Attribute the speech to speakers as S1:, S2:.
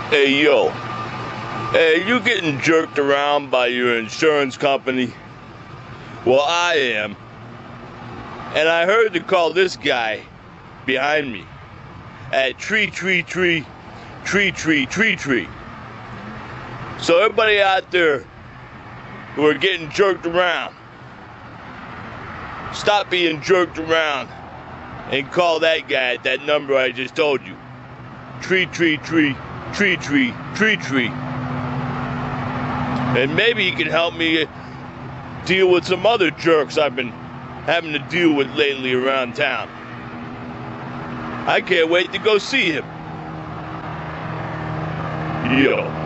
S1: Hey, yo. Hey, you getting jerked around by your insurance company? Well, I am. And I heard to call this guy behind me at tree. So everybody out there who are getting jerked around, stop being jerked around and call that guy at that number I just told you. Tree. And maybe he can help me deal with some other jerks I've been having to deal with lately around town. I can't wait to go see him. Yo.